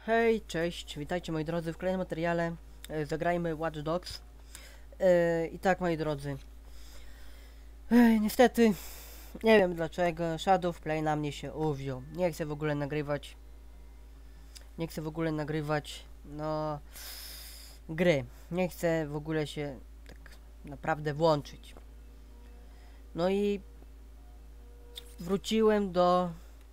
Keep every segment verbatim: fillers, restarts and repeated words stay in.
Hej, cześć, witajcie moi drodzy w kolejnym materiale. E, zagrajmy Watch Dogs. E, I tak, moi drodzy, e, niestety nie wiem dlaczego Shadow Play na mnie się uwziął. Nie chcę w ogóle nagrywać Nie chcę w ogóle nagrywać No gry. Nie chcę w ogóle się tak naprawdę włączyć. No i wróciłem do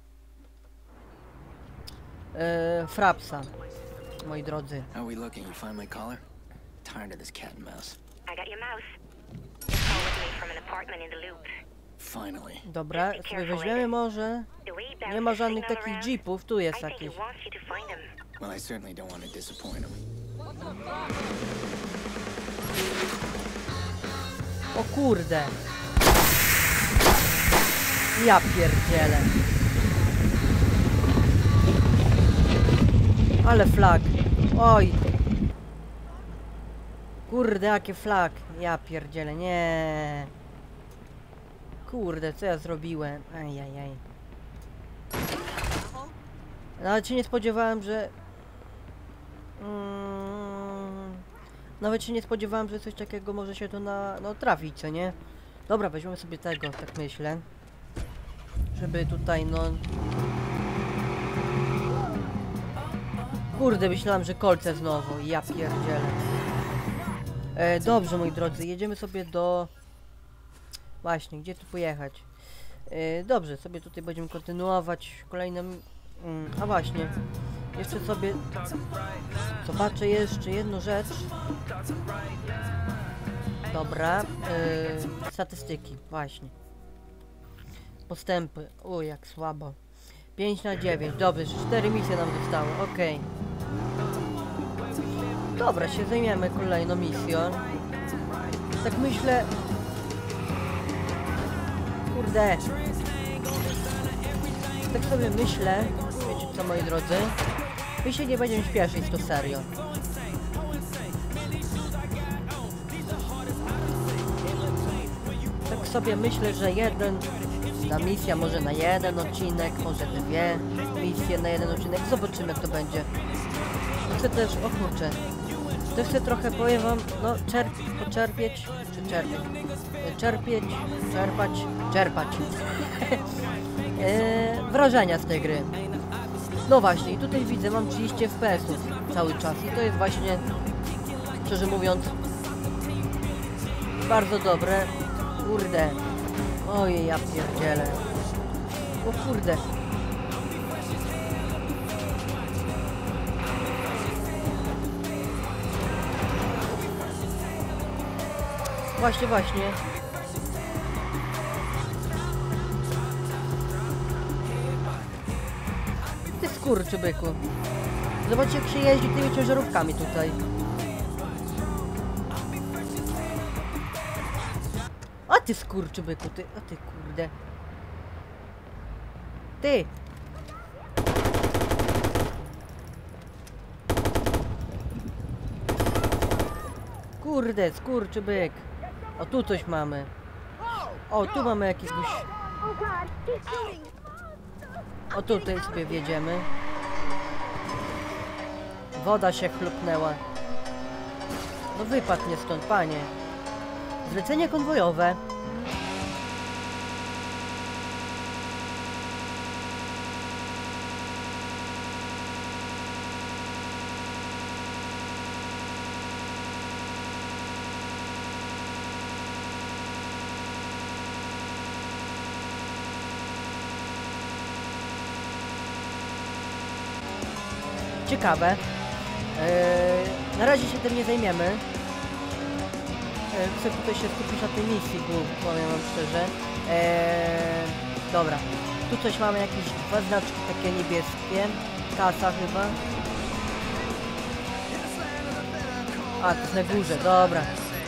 e, Frapsa, moi drodzy. How are we looking? You find my collar? Tired of this cat and mouse. I got your mouse. Just call with me from an apartment in the loop. Finally. Dobra, sobie weźmiemy może. Nie ma żadnych takich jeepów, tu jest jakiś. Well, I certainly don't want to disappoint him. O kurde. Ja pierdzielę. Ale flag. Oj. Kurde, jakie flag. Ja pierdzielę, nie. Kurde, co ja zrobiłem? Ajajaj. Nawet się nie spodziewałem, że... Mm, nawet się nie spodziewałem, że coś takiego może się tu na... no trafić, co nie? Dobra, weźmiemy sobie tego, tak myślę. Żeby tutaj, no... Kurde, myślałem, że kolce znowu. Ja pierdzielę. E, dobrze, moi drodzy, jedziemy sobie do... Właśnie, gdzie tu pojechać? E, dobrze, sobie tutaj będziemy kontynuować kolejną... Mm, a właśnie, jeszcze sobie... Zobaczę jeszcze jedną rzecz. Dobra, e, statystyki, właśnie. Postępy, o jak słabo. pięć na dziewięć, dobrze, cztery misje nam zostały, okej. Okay. Dobra, się zajmiemy kolejną misją. Tak myślę... Kurde. Tak sobie myślę, wiecie co, moi drodzy? My się nie będziemy śpieszyć, to serio. Tak sobie myślę, że jeden... Ta misja może na jeden odcinek, może dwie misje na jeden odcinek. Zobaczymy, jak to będzie. Chcę też, o kurczę, też chcę trochę, powiem wam, no, czerp, poczerpieć, czy czerpieć, czerpieć, czerpać, czerpać e, wrażenia z tej gry. No właśnie, i tutaj widzę, mam trzydzieści F P S-ów cały czas i to jest właśnie, szczerze mówiąc, bardzo dobre. Kurde. Ojej, ja pierdzielę. O kurde. Właśnie, właśnie. Ty skurczybyku. Zobaczcie, jak się jeździ tymi ciężarówkami tutaj. A ty skurczybyku, ty, a ty kurde. Ty! Kurde, skurczybyk. O, tu coś mamy. O, tu mamy jakiegoś... O, tutaj sobie wjedziemy. Woda się chlupnęła. No wypadł mnie stąd, panie. Zlecenie konwojowe. Ciekawe. Eee, na razie się tym nie zajmiemy. Chcę tutaj się skupić na tej misji, bo powiem wam szczerze. Eee, dobra. Tu coś mamy, jakieś dwa znaczki takie niebieskie. Kasa chyba. A, to jest na górze, dobra.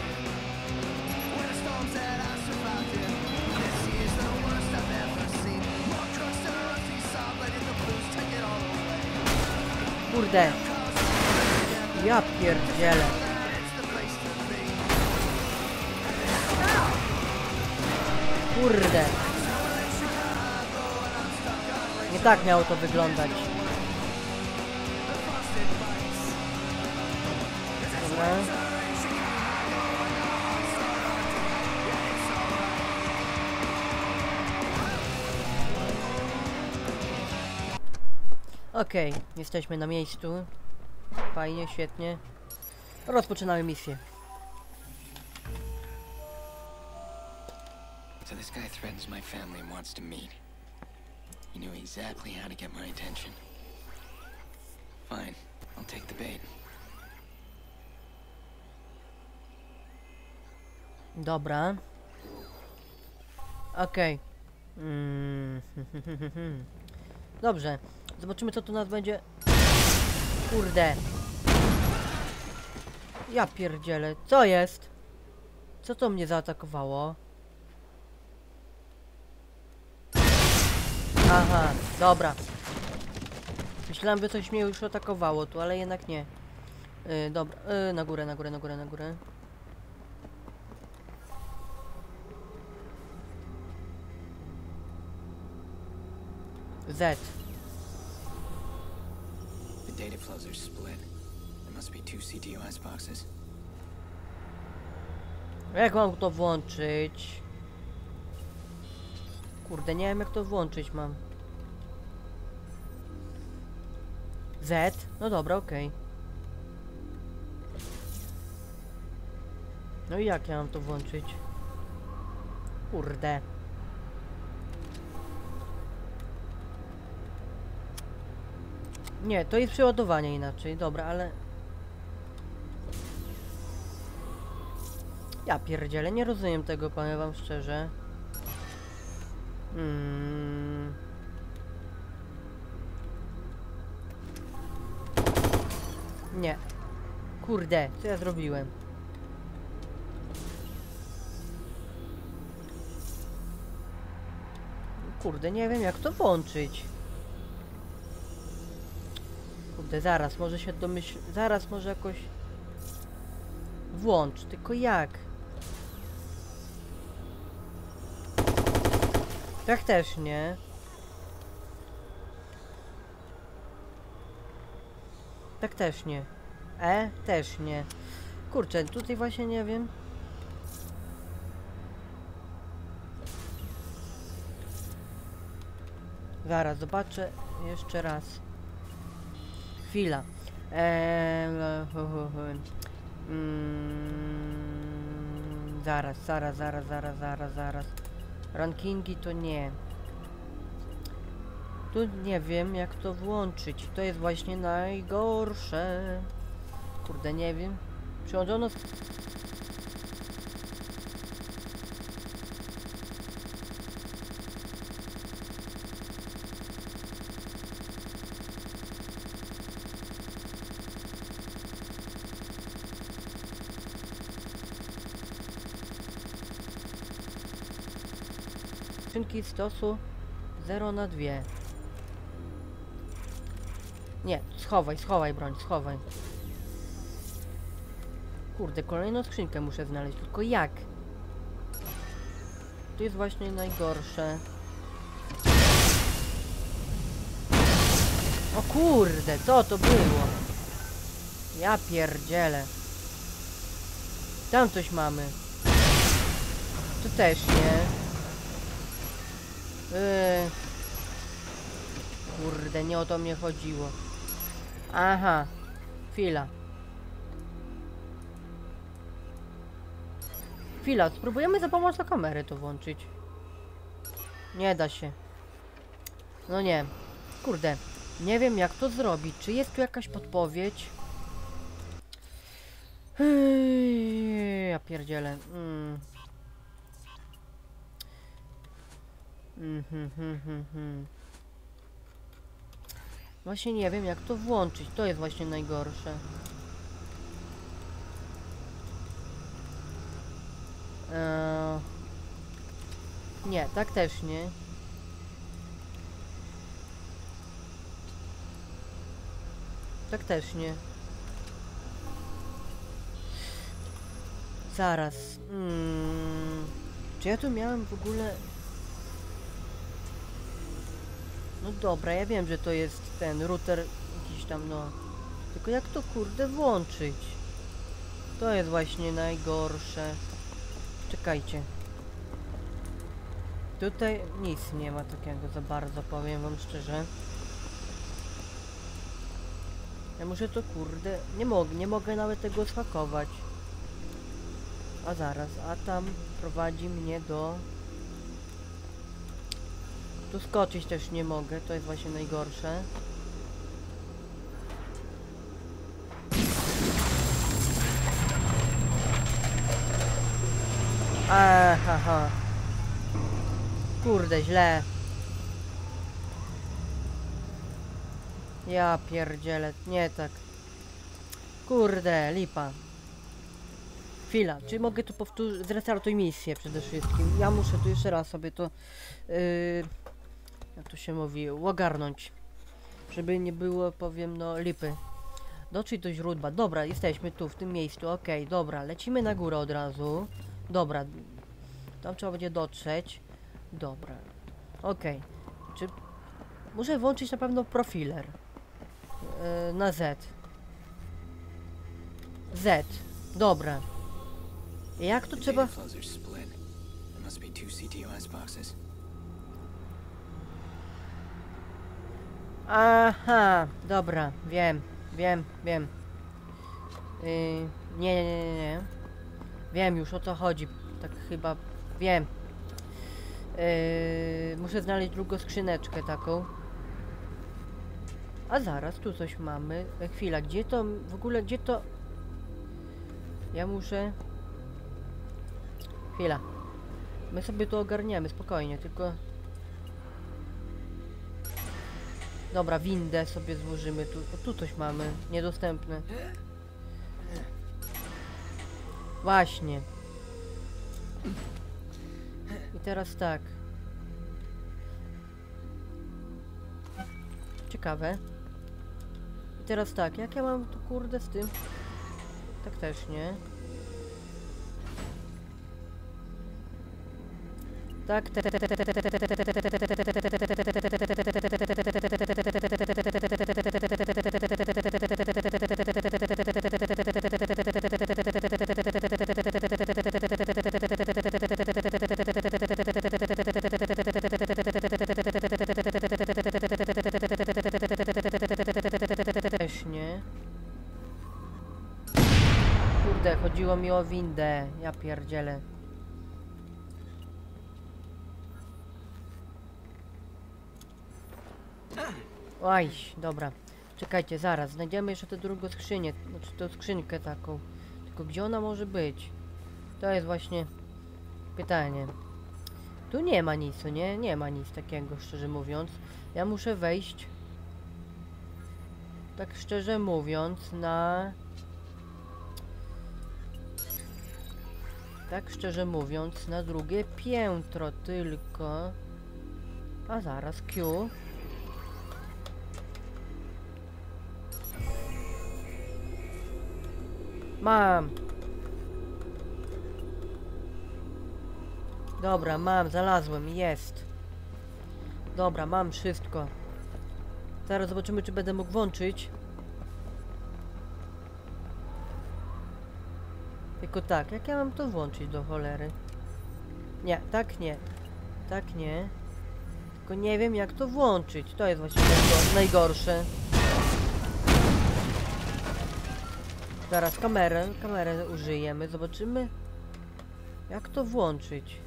Kurde. Ja pierdzielę. Kurde. Nie tak miało to wyglądać. Dobra. Okej, okay, jesteśmy na miejscu. Fajnie, świetnie. Rozpoczynamy misję. So this guy threatens my family and wants to meet. He knew exactly how to get my attention. Fine, I'll take the bait. Dobra. Okej. Okay. Mm. Dobrze. Zobaczymy, co tu nas będzie. Kurde. Ja pierdzielę. Co jest? Co to mnie zaatakowało? Aha, dobra. Myślałem, że coś mnie już atakowało tu, ale jednak nie. Yy, dobra, yy, na górę, na górę, na górę, na górę. Z. The data flows are split. There must be two C T O S boxes. Jak mam to włączyć? Kurde, nie wiem jak to włączyć mam. Z? No dobra, okej. Okay. No i jak ja mam to włączyć? Kurde. Nie, to jest przeładowanie inaczej, dobra, ale... Ja pierdzielę, nie rozumiem tego, powiem wam szczerze. Hmm. Nie. Kurde, co ja zrobiłem? Kurde, nie wiem jak to włączyć. Kurde, zaraz, może się domyśl... Zaraz, może jakoś... Włącz, tylko jak? Tak też nie. Tak też nie. E? Też nie. Kurczę, tutaj właśnie nie wiem. Zaraz, zobaczę jeszcze raz. Chwila. Eee, mm, zaraz, zaraz, zaraz, zaraz, zaraz, zaraz. Rankingi to nie. Tu nie wiem jak to włączyć. To jest właśnie najgorsze. Kurde, nie wiem. Przyłączono... Skrzynki stosu zero na dwie. Nie, schowaj, schowaj broń, schowaj. Kurde, kolejną skrzynkę muszę znaleźć, tylko jak? To jest właśnie najgorsze. O kurde, co to było? Ja pierdzielę. Tam coś mamy. Tu też nie. Yy. Kurde, nie o to mnie chodziło. Aha. Chwila. Chwila, spróbujemy za pomocą kamery to włączyć. Nie da się. No nie. Kurde. Nie wiem jak to zrobić. Czy jest tu jakaś podpowiedź? Yy, ja pierdzielę. Mm. Mm, hmm, hmm, hmm, hmm. Właśnie nie wiem jak to włączyć. To jest właśnie najgorsze. Eee... Nie, tak też nie. Tak też nie. Zaraz. Hmm. Czy ja tu miałem w ogóle... No dobra, ja wiem, że to jest ten router jakiś tam, no. Tylko jak to kurde włączyć? To jest właśnie najgorsze. Czekajcie. Tutaj nic nie ma takiego za bardzo, powiem wam szczerze. Ja muszę to, kurde, nie mogę, nie mogę nawet tego spakować. A zaraz, a tam prowadzi mnie do... Tu skoczyć też nie mogę, to jest właśnie najgorsze. Aha. Kurde, źle. Ja pierdzielę, nie tak. Kurde, lipa. Chwila, czy mogę tu powtórzyć, zrestartuj misję przede wszystkim. Ja muszę tu jeszcze raz sobie to, yy, jak to się mówi, ogarnąć. Żeby nie było, powiem, no, lipy. Dotrzeć do źródła. Dobra, jesteśmy tu, w tym miejscu, okej, okay, dobra, lecimy na górę od razu. Dobra, tam trzeba będzie dotrzeć. Dobra, okej. Okay. Czy muszę włączyć na pewno profiler? Yy, na Z. Z, dobra. Jak to trzeba... Aha, dobra, wiem, wiem, wiem. Yy, nie, nie, nie, nie. Wiem już o co chodzi, tak chyba wiem. Yy, muszę znaleźć drugą skrzyneczkę taką. A zaraz, tu coś mamy. E, chwila, gdzie to, w ogóle, gdzie to... Ja muszę... Chwila. My sobie to ogarniemy, spokojnie, tylko... Dobra, windę sobie złożymy, tu, o, tu coś mamy, niedostępne. Właśnie. I teraz tak. Ciekawe. I teraz tak, jak ja mam tu, kurde, z tym? Tak też nie. Tak, te, te, te, te, te, te, te, te, też nie. Kurde, chodziło mi o windę, ja pierdzielę. Oj, dobra. Czekajcie, zaraz. Znajdziemy jeszcze tę drugą skrzynię. Znaczy tę skrzynkę taką. Tylko gdzie ona może być? To jest właśnie pytanie. Tu nie ma nic, nie? Nie ma nic takiego, szczerze mówiąc. Ja muszę wejść, tak szczerze mówiąc, na... Tak szczerze mówiąc, na drugie piętro tylko. A zaraz, Q. Mam. Dobra, mam, znalazłem, jest. Dobra, mam wszystko. Zaraz zobaczymy, czy będę mógł włączyć. Tylko tak, jak ja mam to włączyć do cholery? Nie, tak nie. Tak nie. Tylko nie wiem, jak to włączyć. To jest właśnie najgorsze. Zaraz kamerę, kamerę użyjemy, zobaczymy, jak to włączyć.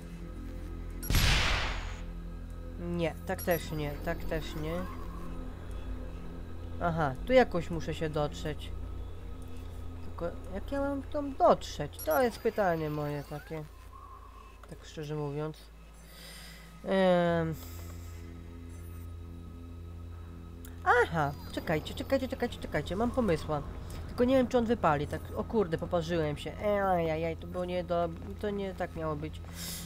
Nie, tak też nie, tak też nie. Aha, tu jakoś muszę się dotrzeć. Tylko jak ja mam tam dotrzeć? To jest pytanie moje takie. Tak szczerze mówiąc. Ehm. Aha, czekajcie, czekajcie, czekajcie, czekajcie, mam pomysła. Tylko nie wiem, czy on wypali, tak, o kurde, poparzyłem się. Ejajaj, to było nie do... to nie tak miało być.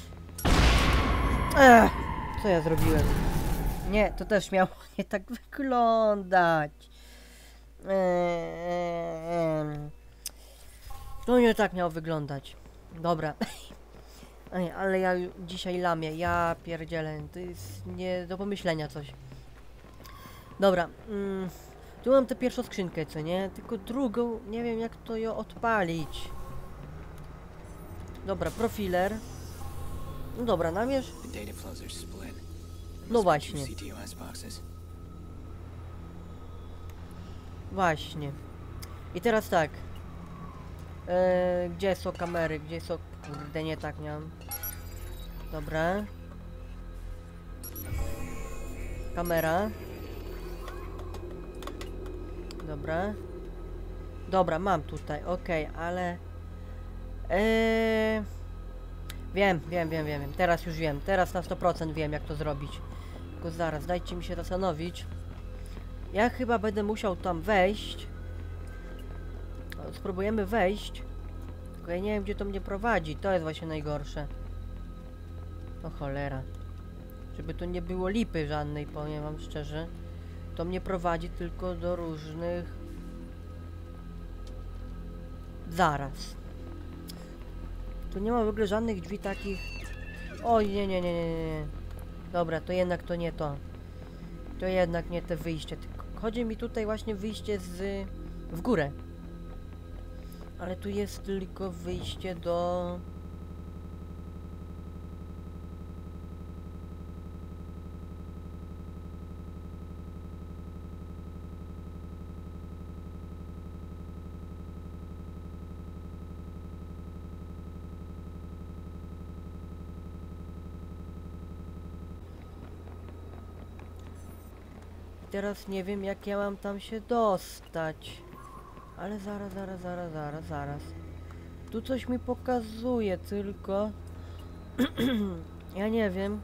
Ech, co ja zrobiłem? Nie, to też miało nie tak wyglądać. Eee, to nie tak miało wyglądać. Dobra. Ej, ale ja dzisiaj lamię, ja pierdzielę, to jest nie do pomyślenia coś. Dobra, mm, tu mam tę pierwszą skrzynkę, co nie? Tylko drugą, nie wiem jak to ją odpalić. Dobra, profiler. No dobra, namierz. The data flows are split. No Must be two właśnie. C T O S boxes. Właśnie. I teraz tak. Eee, gdzie są kamery? Gdzie są... Kurde, nie tak miałem. Dobra. Kamera. Dobra. Dobra, mam tutaj, okej, okay, ale... Eee... Wiem, wiem, wiem, wiem, wiem. Teraz już wiem. Teraz na sto procent wiem, jak to zrobić. Tylko zaraz, dajcie mi się zastanowić. Ja chyba będę musiał tam wejść. Spróbujemy wejść. Tylko ja nie wiem, gdzie to mnie prowadzi. To jest właśnie najgorsze. O cholera. Żeby to nie było lipy żadnej, powiem wam szczerze. To mnie prowadzi tylko do różnych... Zaraz. Tu nie ma w ogóle żadnych drzwi takich... Oj, nie, nie, nie, nie, nie. Dobra, to jednak to nie to. To jednak nie te wyjście. Tylko chodzi mi tutaj właśnie wyjście z... w górę. Ale tu jest tylko wyjście do... Teraz nie wiem, jak ja mam tam się dostać. Ale zaraz, zaraz, zaraz, zaraz, zaraz. Tu coś mi pokazuje, tylko... ja nie wiem.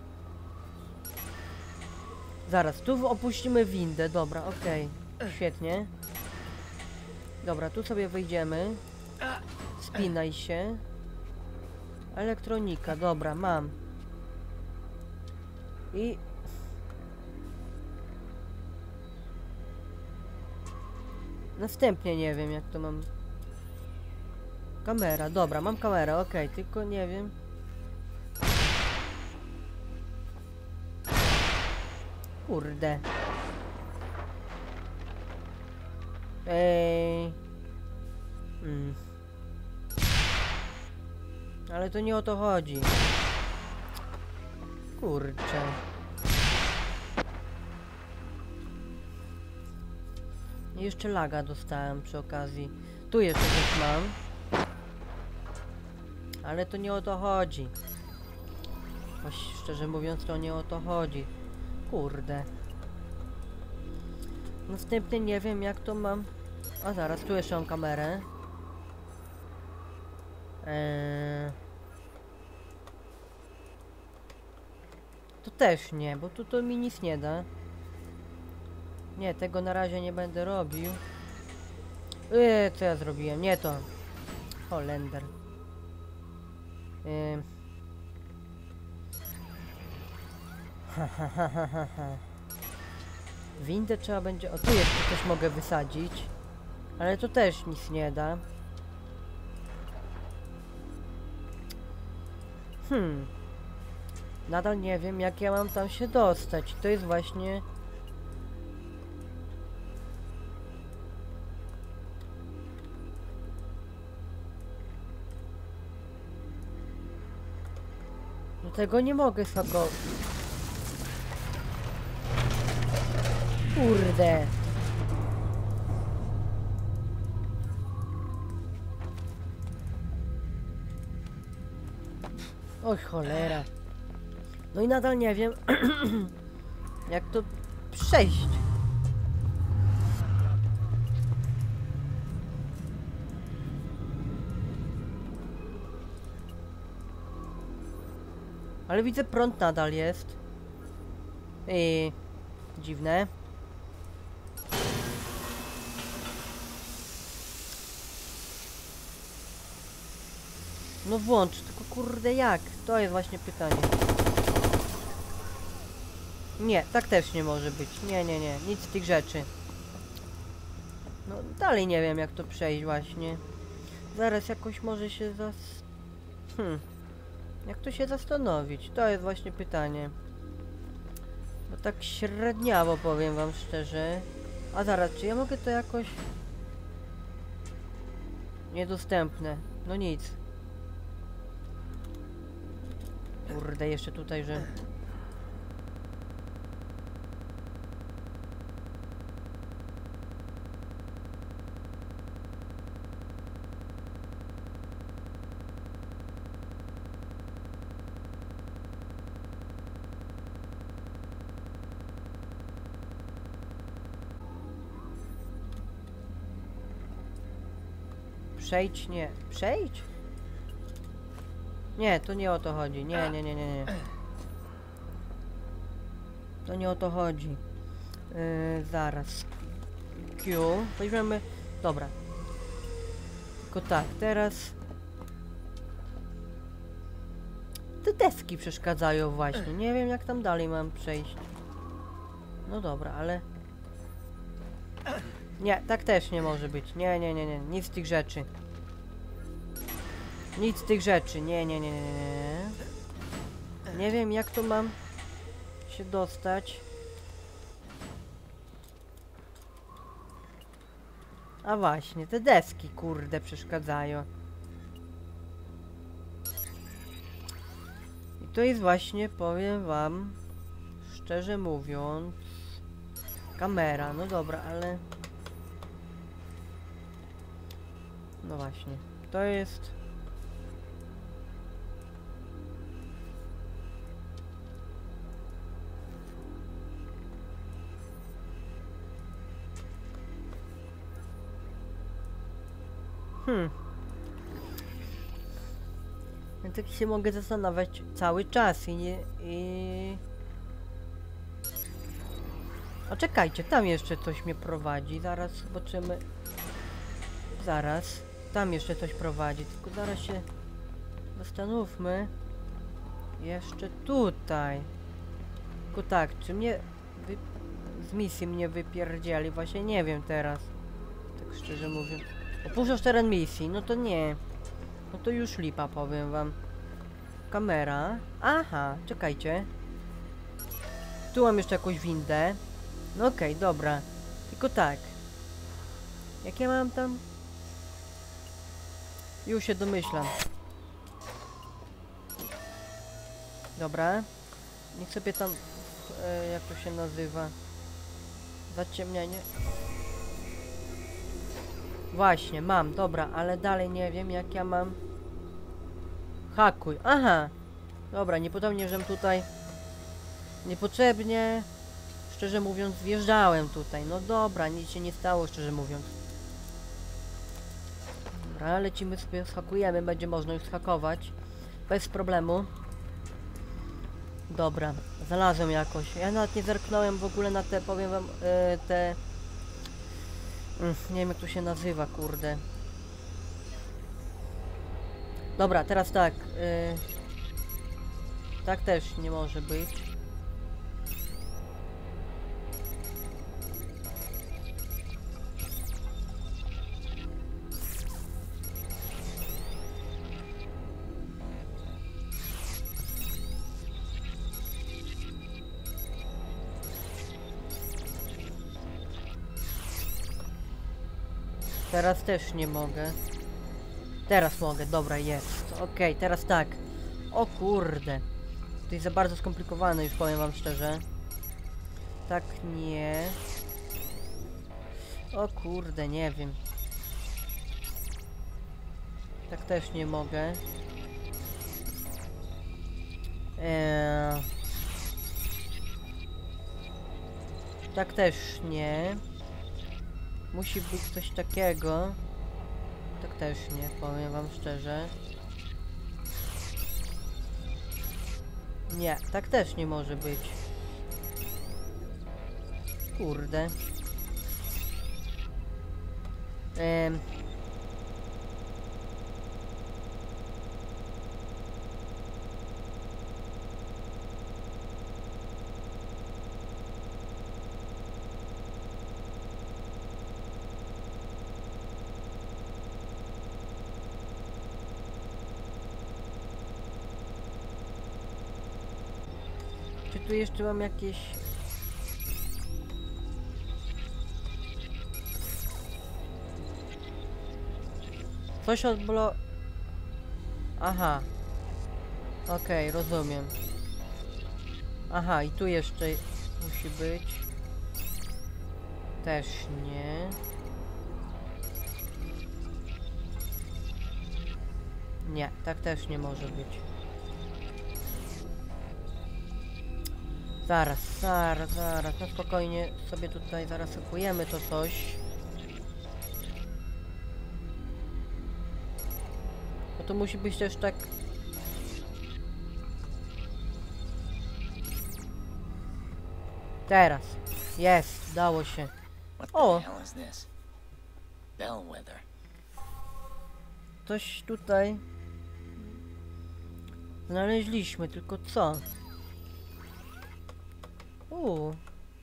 Zaraz, tu opuścimy windę, dobra, okej. Okay. Świetnie. Dobra, tu sobie wyjdziemy. Spinaj się. Elektronika, dobra, mam. I... Następnie nie wiem, jak to mam... Kamera, dobra, mam kamerę, okej, okay, tylko nie wiem... Kurde. Ej. Hmm. Ale to nie o to chodzi. Kurczę. I jeszcze laga dostałem przy okazji. Tu jeszcze coś mam. Ale to nie o to chodzi. Choć szczerze mówiąc, to nie o to chodzi. Kurde. Następnie nie wiem, jak to mam... A zaraz, tu jeszcze mam kamerę. Eee... To też nie, bo tu to mi nic nie da. Nie, tego na razie nie będę robił. Eee, co ja zrobiłem? Nie to. Holender. Eee... Ha, ha, ha, ha, ha, ha. Windę trzeba będzie... O, tu jeszcze coś mogę wysadzić. Ale to też nic nie da. Hmm. Nadal nie wiem, jak ja mam tam się dostać. To jest właśnie... No tego nie mogę sako... Kurde. Oj cholera. No i nadal nie wiem jak to przejść. Ale widzę, prąd nadal jest. I dziwne. No włącz, tylko kurde jak? To jest właśnie pytanie. Nie, tak też nie może być. Nie, nie, nie, nic z tych rzeczy. No dalej nie wiem, jak to przejść właśnie. Zaraz jakoś może się zas... Hmm. Jak to się zastanowić? To jest właśnie pytanie. Bo tak średniawo powiem wam szczerze. A zaraz, czy ja mogę to jakoś... Niedostępne. No nic. Kurde, jeszcze tutaj, że... Przejdź, nie. Przejdź? Nie, to nie o to chodzi. Nie, nie, nie, nie, nie. To nie o to chodzi. Yy, zaraz. Q. Weźmiemy... Dobra. Tylko tak, teraz... Te deski przeszkadzają właśnie. Nie wiem, jak tam dalej mam przejść. No dobra, ale... Nie, tak też nie może być. Nie, nie, nie, nie. Nic z tych rzeczy. Nic z tych rzeczy. Nie, nie, nie, nie, nie. Nie wiem, jak to mam się dostać. A właśnie, te deski, kurde, przeszkadzają. I to jest właśnie, powiem wam, szczerze mówiąc, kamera. No dobra, ale... No właśnie, to jest... Hmm. Ja tak się mogę zastanawiać cały czas i nie... I... O, czekajcie, tam jeszcze coś mnie prowadzi. Zaraz zobaczymy. Zaraz. Tam jeszcze coś prowadzi. Tylko zaraz się zastanówmy. Jeszcze tutaj. Tylko tak, czy mnie... Wy... Z misji mnie wypierdzieli? Właśnie nie wiem teraz. Tak szczerze mówiąc. Opuszczasz teren misji, no to nie. No to już lipa, powiem wam. Kamera. Aha, czekajcie. Tu mam jeszcze jakąś windę. No okej, okay, dobra. Tylko tak. Jak ja mam tam? Już się domyślam. Dobra. Niech sobie tam... E, jak to się nazywa? Zaciemnianie. Właśnie, mam, dobra, ale dalej nie wiem, jak ja mam... Hakuj, aha! Dobra, niepotrzebnie, żem tutaj... Niepotrzebnie... Szczerze mówiąc, wjeżdżałem tutaj. No dobra, nic się nie stało, szczerze mówiąc. Dobra, lecimy sobie, schakujemy, będzie można już schakować. Bez problemu. Dobra, znalazłem jakoś. Ja nawet nie zerknąłem w ogóle na te, powiem wam, yy, te... Nie wiem, jak to się nazywa, kurde. Dobra, teraz tak. Yy, tak też nie może być. Teraz też nie mogę. Teraz mogę, dobra, jest. Okej, okay, teraz tak. O kurde. To jest za bardzo skomplikowane, już powiem wam szczerze. Tak nie. O kurde, nie wiem. Tak też nie mogę. Eee... Tak też nie. Musi być coś takiego. Tak też nie, powiem wam szczerze. Nie, tak też nie może być. Kurde. Ehm. Czy tu jeszcze mam jakieś... Coś odblo... Aha. Okej, rozumiem. Aha, i tu jeszcze musi być. Też nie. Nie, tak też nie może być. Zaraz, zaraz, zaraz. No spokojnie sobie tutaj zaraz kupujemy to coś. No to musi być też tak... Teraz. Jest, dało się. What O! the hell is this? Bellwether. Coś tutaj znaleźliśmy, tylko co? Uuu.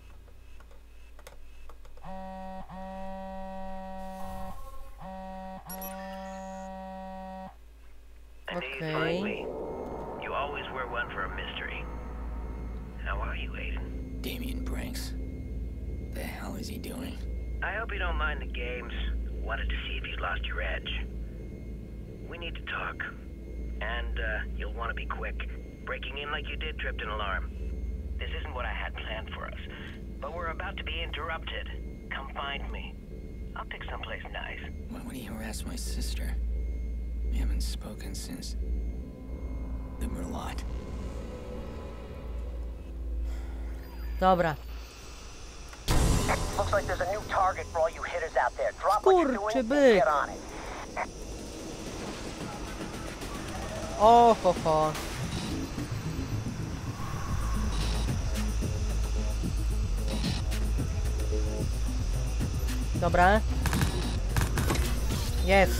I knew you'd Okay. find me. You always were one for a mystery. How are you, Aiden? Damien Branks. The hell is he doing? I hope you don't mind the games. Wanted to see if you'd lost your edge. We need to talk. And, uh, you'll want to be quick. Breaking in like you did tripped an alarm. This isn't what I had planned for us. But we're about to be interrupted. Come find me. I'll pick someplace nice. Why would he harass my sister? We haven't spoken since the Merlot. Dobra. Looks like there's a new target for all you hitters out there. Drop what you're doing and Skurczybyk. get on it. O, ho, ho. Dobra. Jest.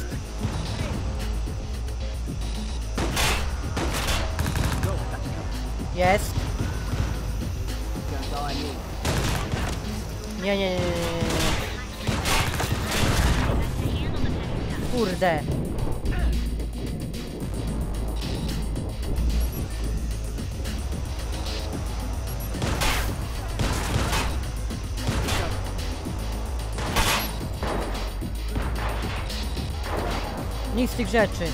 Jest. Nie, nie, nie, nie, nie. Kurde. Nic z tych rzeczy.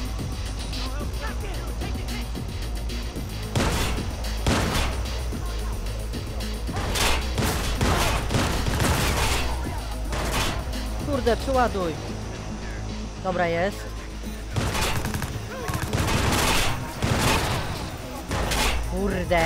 Kurde, przeładuj. Dobra, jest. Kurde.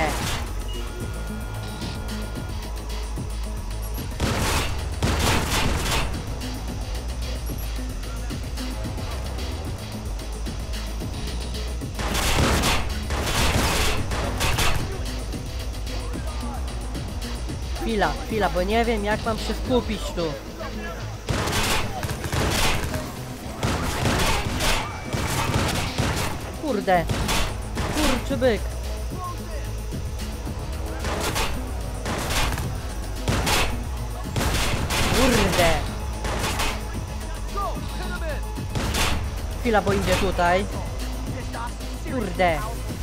Chwila, chwila, bo nie wiem jak mam się skupić tu. Kurde. Kurczy byk. Kurde. Chwila, bo idzie tutaj. Kurde.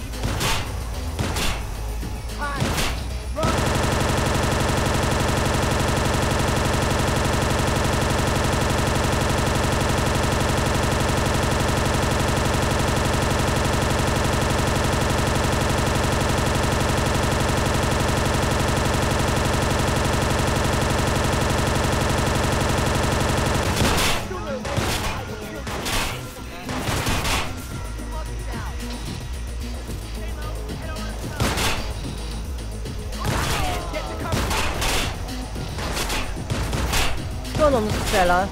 Skąd on strzela?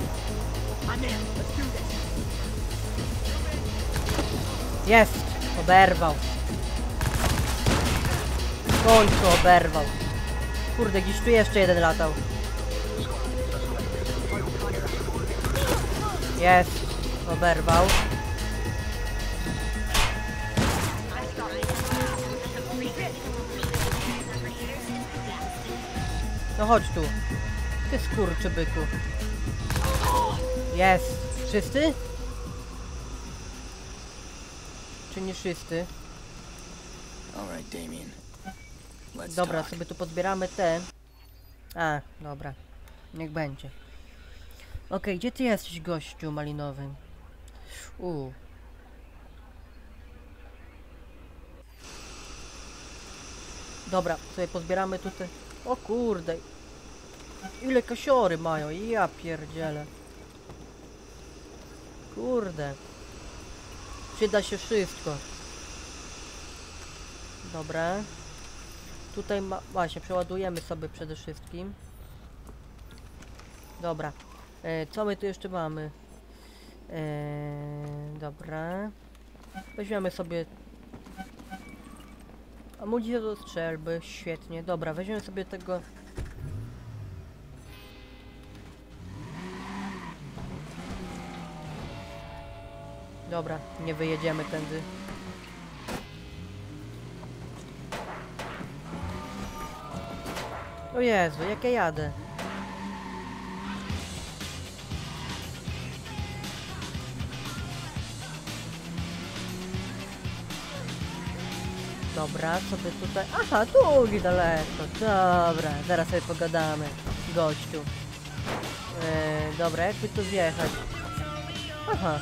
Jest! Oberwał. W końcu oberwał. Kurde, gdzieś tu jeszcze jeden latał. Jest! Oberwał. No chodź tu. Ty skurczybyku. Jest. Wszyscy? Czy nie wszyscy? All right, Damien. Let's Dobra, talk. sobie tu pozbieramy te. A, dobra. Niech będzie. Okej, gdzie ty jesteś, gościu malinowy? U. Dobra, sobie pozbieramy tutaj. O kurde. Ile kasiory mają, ja pierdzielę. Kurde. Przyda się wszystko. Dobra. Tutaj ma... Właśnie, przeładujemy sobie przede wszystkim. Dobra. E, co my tu jeszcze mamy? E, dobra. Weźmiemy sobie amunicję do strzelby. Świetnie. Dobra, weźmiemy sobie tego... Dobra, nie wyjedziemy tędy. O Jezu, jak ja jadę. Dobra, sobie tutaj... Aha, tu niedaleko. Dobra, zaraz sobie pogadamy. Gościu. Eee, dobra, jakby tu zjechać? Aha.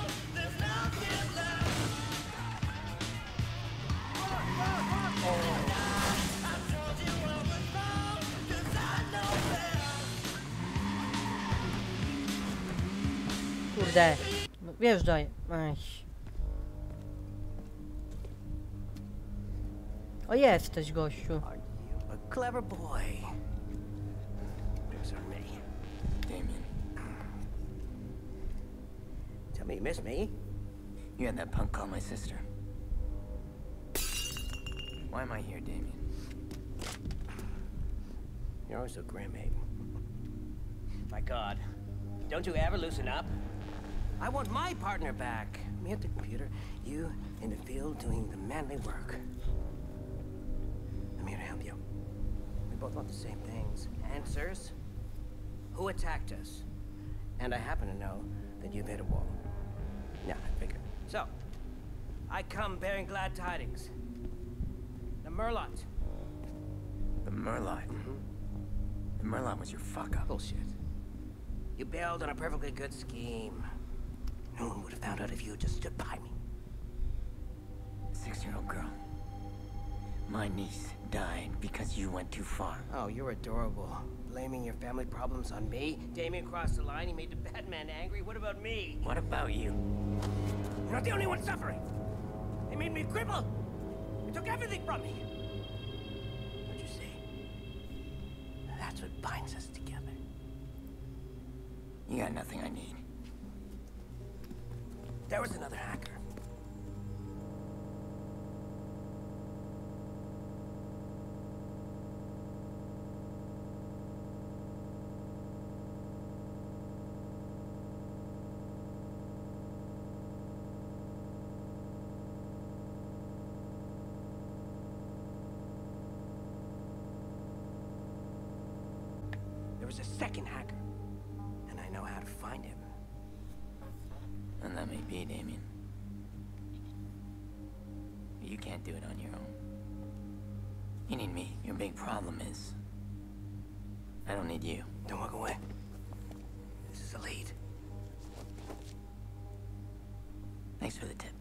Kurde. No, wjeżdżaj. Ech. O, jesteś, gościu. A clever boy. Those are me. Damien, Tell me you miss me? you had that punk call my sister. Why am I here, Damien? You're always so grim, Abe. My God. Don't you ever loosen up? I want my partner back. Me at the computer, you in the field doing the manly work. I'm here to help you. We both want the same things. Answers. Who attacked us? And I happen to know that you've hit a wall. Yeah, I figured. So, I come bearing glad tidings. The Merlot. The Merlot. Mm-hmm. The Merlot was your fuck up. Bullshit. You bailed on a perfectly good scheme. No one would have found out if you just stood by me. Six-year-old girl. My niece died because you went too far. Oh, you're adorable. Blaming your family problems on me? Damien crossed the line, he made the Batman angry. What about me? What about you? You're not the only one suffering. They made me a cripple. They took everything from me. Don't you see? That's what binds us together. You got nothing I need. There was another hacker. There was a second hacker, and I know how to find him. And that may be, Damien. But you can't do it on your own. You need me. Your big problem is... I don't need you. Don't walk away. This is a lead. Thanks for the tip.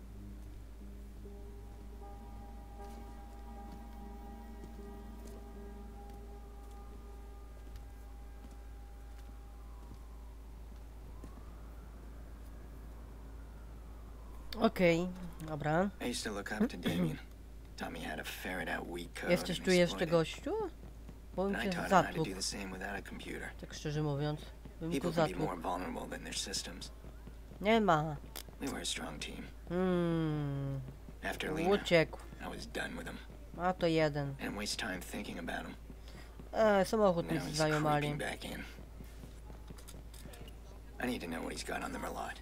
Okej, dobra. I used to look up to Damien. Taught me how to ferret out weak code Jesteś and tu jeszcze, exploit it. gościu? Bo And bym I cię taught him how to zatłukł, do the same without a computer. tak szczerze mówiąc. Bym People go can be zatłukł. more vulnerable than their systems. Nie ma. We were a strong team. Hmm. After Lena, Uciekł. I was done with him. A to jeden. I didn't waste time thinking about him. E, samochód mi Now he's zajomali. creeping back in. I need to know what he's got on the Merlot.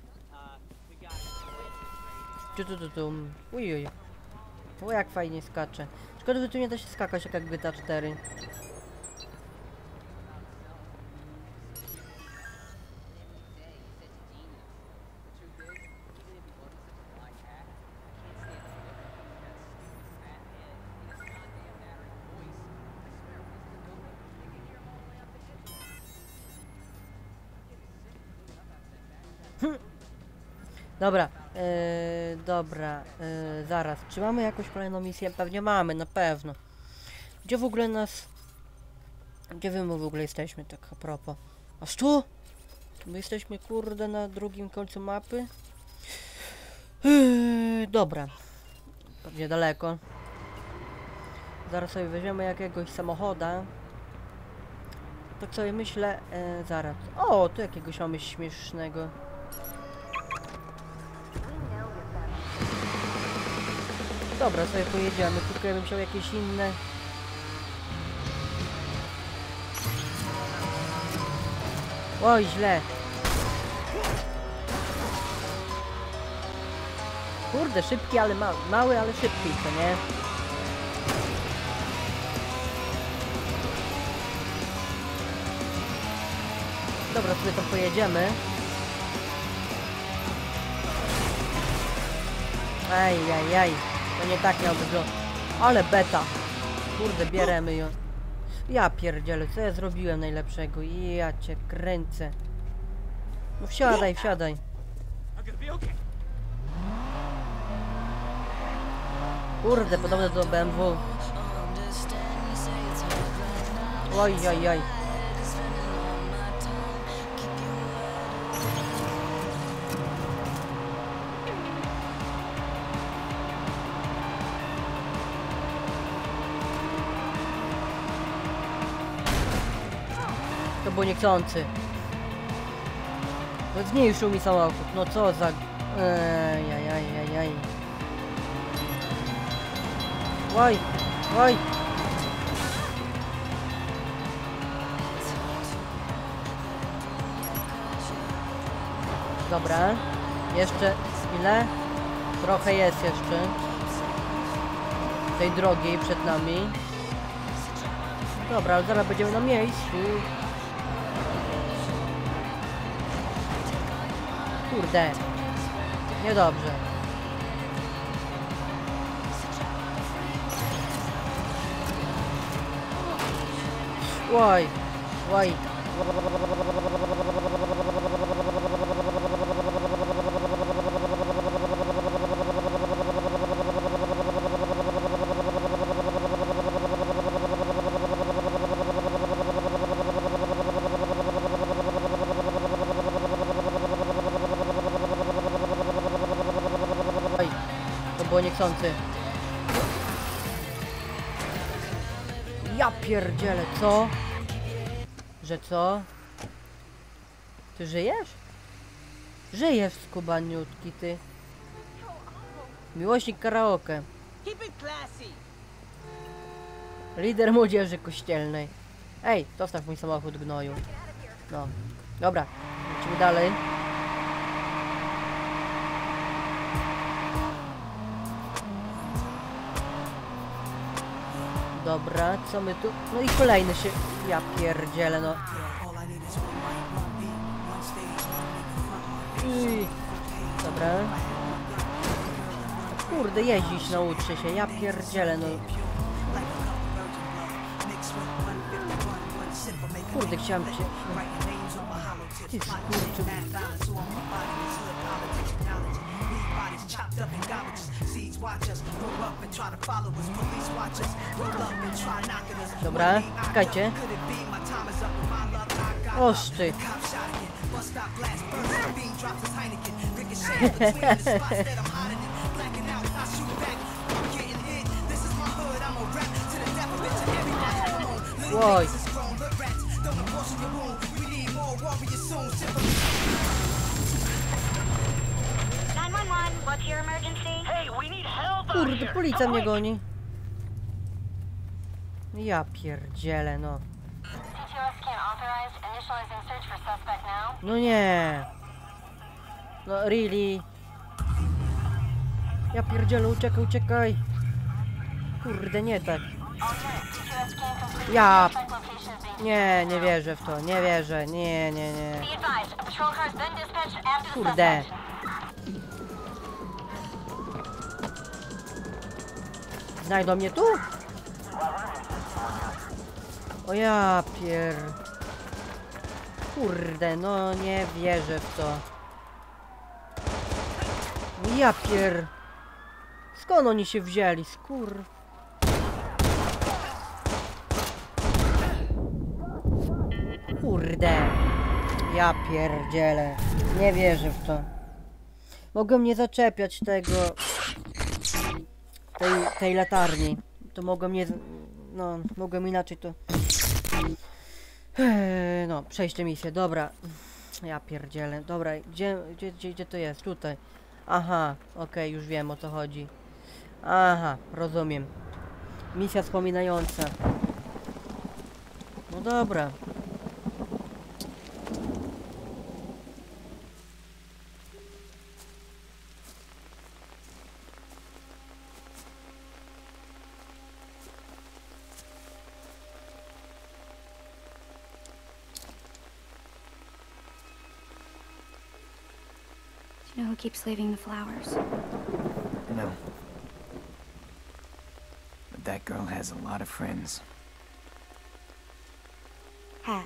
Tu, tu, tu, tu. Ujuj. O, jak fajnie skacze. Szkoda, że tu nie da się skakać jak G T A cztery. Dobra, yy, dobra, yy, zaraz. Czy mamy jakąś kolejną misję? Pewnie mamy, na pewno. Gdzie w ogóle nas... Gdzie wy w ogóle jesteśmy, tak a propos? Aż tu? My jesteśmy, kurde, na drugim końcu mapy. Yy, dobra. Pewnie daleko. Zaraz sobie weźmiemy jakiegoś samochoda. Tak sobie myślę, e, zaraz. O, tu jakiegoś mamy śmiesznego. Dobra, sobie pojedziemy, tylko ja bym chciał jakieś inne. Oj, źle. Kurde, szybki, ale mały, mały, ale szybki, to nie? Dobra, sobie tam pojedziemy. Aj, aj, aj. To nie tak miał wyglądać. Ale beta. Kurde, bierzemy ją. Ja pierdzielę, co ja zrobiłem najlepszego? Ja cię kręcę. No wsiadaj, wsiadaj. Kurde, podobne do B M W. Oj, oj, oj. To było niechcący. No zmniejszył mi samochód. No co za... Ej, aj, aj, aj, aj. Oj, oj. Dobra. Jeszcze ile? Trochę jest jeszcze. Tej drogi przed nami. Dobra, ale zaraz będziemy na miejscu. Kurde. Niedobrze. Oj, oj. Oj, to było niechcący. Ja pierdzielę, co? Że co? Ty żyjesz? Żyjesz, skubaniutki, ty. Miłośnik karaoke. Lider młodzieży kościelnej. Ej, zostaw mój samochód, gnoju. No, dobra, lecimy dalej. Dobra, co my tu? No i kolejny się... Ja pierdzielę, no. Uj. Dobra. Kurde, jeździć nauczy się, ja pierdzielę, no. Kurde, chciałem cię... Ty skurczy... Dobra, czekajcie. Oż ty. Oj. What's your emergency? Hey, we need help out Kurde, here. policja mnie goni. Ja pierdzielę, no. No nie. No really. Ja pierdzielę, uciekaj, uciekaj. Kurde, nie tak. Ja... Nie, nie wierzę w to, nie wierzę, nie, nie, nie. Kurde. Znajdą mnie tu? O ja pier... Kurde, no nie wierzę w to. Ja pier... Skąd oni się wzięli? Skur... Kurde. Ja pierdzielę. Nie wierzę w to. Mogłem nie zaczepiać tego... Tej, tej latarni. To mogłem nie... No, mogłem inaczej to... Eee, no, przejście misję, dobra. Ja pierdzielę. Dobra, gdzie, gdzie, gdzie, gdzie to jest? Tutaj. Aha, okej, okay, już wiem o co chodzi. Aha, rozumiem. Misja wspominająca. No dobra. You know who keeps leaving the flowers? No. But that girl has a lot of friends. Had.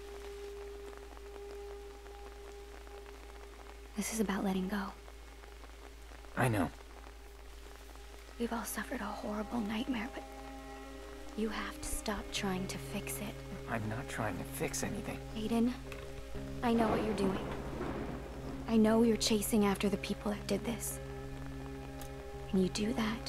This is about letting go. I know. We've all suffered a horrible nightmare, but you have to stop trying to fix it. I'm not trying to fix anything. Aiden, I know what you're doing. I know you're chasing after the people that did this. And you do that.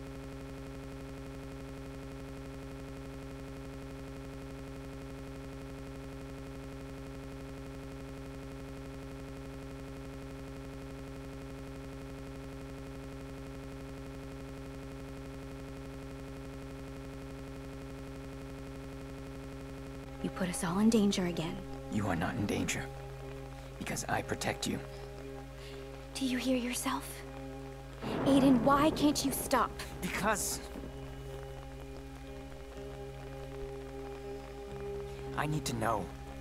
You put us all in danger again. You are not in danger. Because I protect you. Do you hear yourself? Aiden, why can't you stop? Because... I need to know.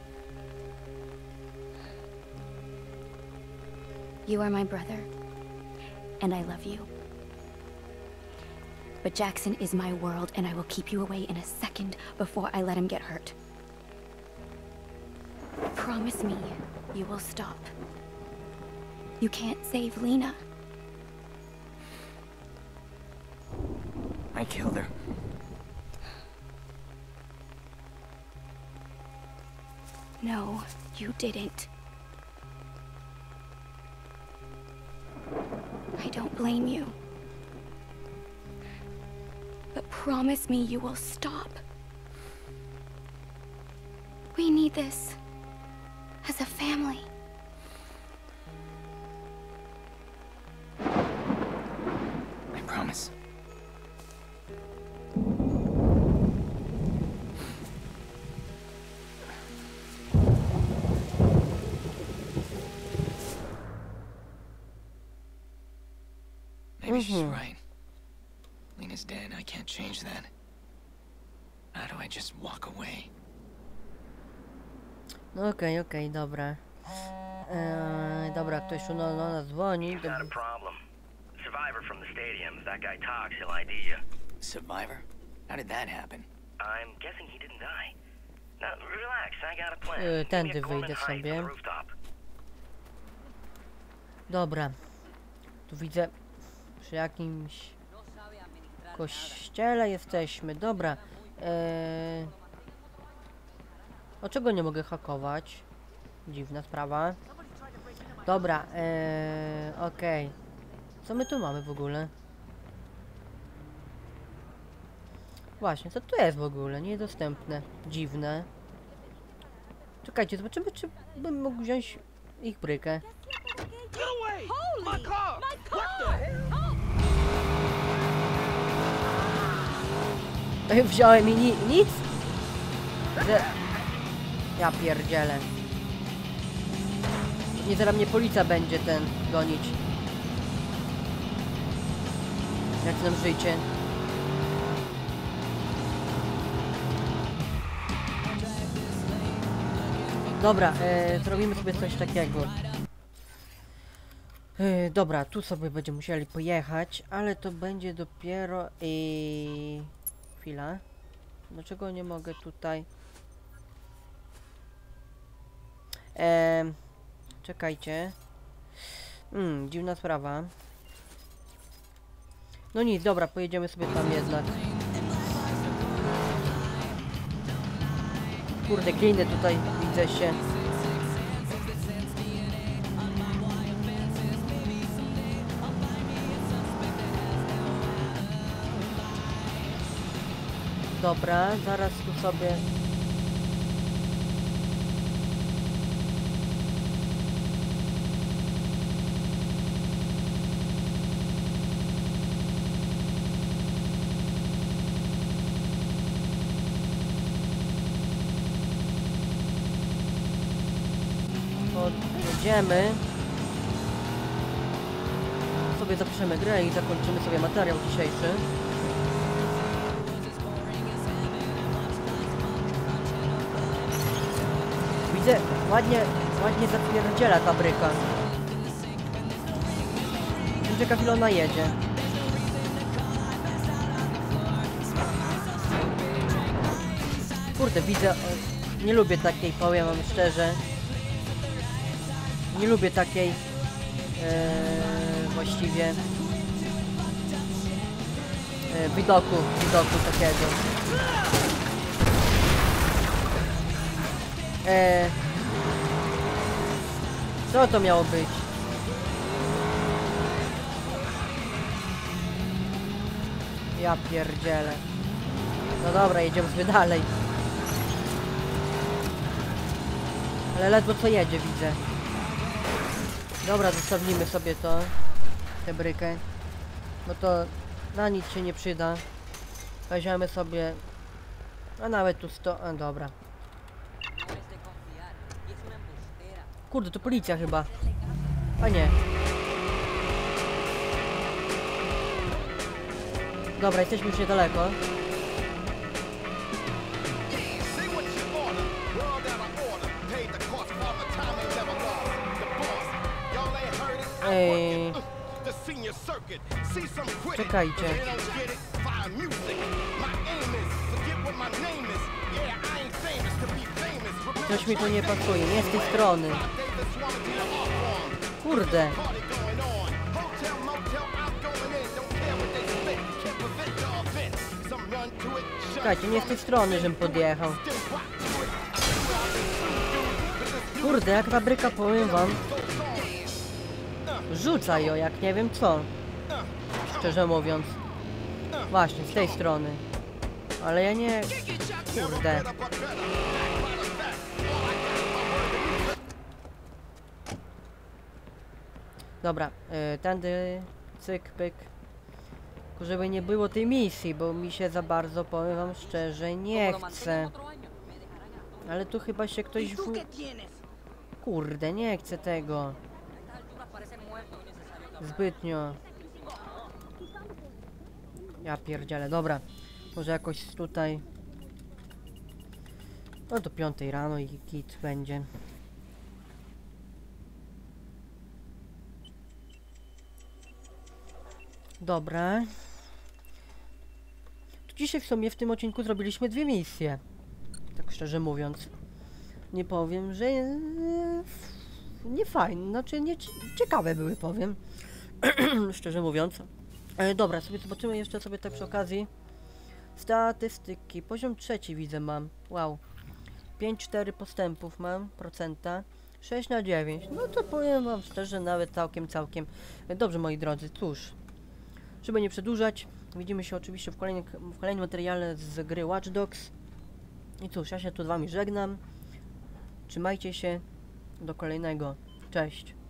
You are my brother, and I love you. But Jackson is my world, and I will keep you away in a second before I let him get hurt. Promise me you will stop. You can't save Lena. I killed her. No, you didn't. I don't blame you. But promise me you will stop. We need this. As a family. I promise. Maybe she's right. Lena's dead. I can't change that. How do I just walk away? No okej, okay, okej, okay, dobra. Eee, dobra, ktoś tu no, no, dzwoni. Not a problem. Survivor from the stadium. If that guy talks, he'll I D you. Survivor? How did that happen? I'm guessing he didn't die. Now, relax, I got a plan. Eee, tędy wyjdę sobie. Dobra. Tu widzę przy jakimś kościele jesteśmy. Dobra. Eee... Dlaczego nie mogę hakować? Dziwna sprawa. Dobra, eee, okej. Okay. Co my tu mamy w ogóle? Właśnie, co tu jest w ogóle? Niedostępne. Dziwne. Czekajcie, zobaczymy, czy bym mógł wziąć ich brykę. Wziąłem i ni nic? Że... Ja pierdzielę. Nie zaraz mnie policja będzie ten gonić. Jak nam żyjcie? Dobra, e, zrobimy sobie coś takiego. E, dobra, tu sobie będziemy musieli pojechać, ale to będzie dopiero... I... Chwila. Dlaczego nie mogę tutaj... Eee, czekajcie. Hmm, dziwna sprawa. No nic, dobra, pojedziemy sobie tam jednak. Kurde, gliny tutaj widzę się. Dobra, zaraz tu sobie... Odjedziemy. Sobie zapiszemy grę i zakończymy sobie materiał dzisiejszy. Widzę, ładnie, ładnie zapierdziela ta bryka. Czeka chwilę, ona jedzie. Kurde, widzę, nie lubię takiej, powiem wam szczerze. Nie lubię takiej e, właściwie e, widoku, widoku takiego. E, co to miało być? Ja pierdzielę. No dobra, jedziemy sobie dalej. Ale ledwo co jedzie, widzę. Dobra, zostawimy sobie to, tę brykę, bo to na nic się nie przyda. Weźmiemy sobie, a nawet tu sto... a dobra. Kurde, to policja chyba. A nie. Dobra, jesteśmy już niedaleko. Ej. Czekajcie. Coś mi tu nie pasuje, nie z tej strony. Kurde. Czekajcie, nie z tej strony, żebym podjechał. Kurde, jak ta bryka, powiem wam. Rzuca ją, jak nie wiem co. Szczerze mówiąc. Właśnie, z tej strony. Ale ja nie... Kurde. Dobra, yy, tędy... Cyk, pyk. Tylko żeby nie było tej misji, bo mi się za bardzo, powiem wam szczerze, nie chce. Ale tu chyba się ktoś w... Kurde, nie chcę tego. Zbytnio. Ja pierdzielę, dobra. Może jakoś tutaj... No do piątej rano i kit będzie. Dobra. Tu dzisiaj w sumie w tym odcinku zrobiliśmy dwie misje. Tak szczerze mówiąc. Nie powiem, że... Nie fajne, znaczy nie ciekawe były, powiem. Szczerze mówiąc. E, dobra, sobie zobaczymy jeszcze sobie tak przy okazji. Statystyki. Poziom trzeci widzę mam. Wow. pięć cztery postępów mam, procenta. sześć na dziewięć. No to powiem wam szczerze, nawet całkiem, całkiem. E, dobrze, moi drodzy, cóż. Żeby nie przedłużać, widzimy się oczywiście w kolejnym, w kolejnym materiale z gry Watch Dogs. I cóż, ja się tu z wami żegnam. Trzymajcie się. Do kolejnego. Cześć.